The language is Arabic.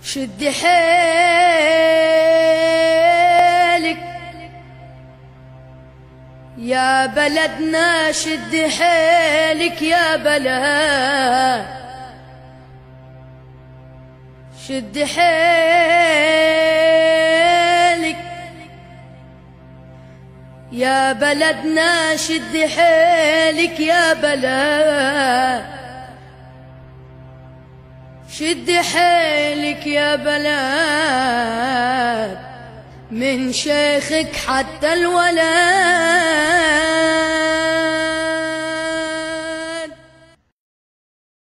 شد حيلك يا بلدنا، شد حيلك يا بلد، شد حيلك يا بلدنا، شد حيلك يا بلد، شد حيلك يا بلد، من شيخك حتى الولد.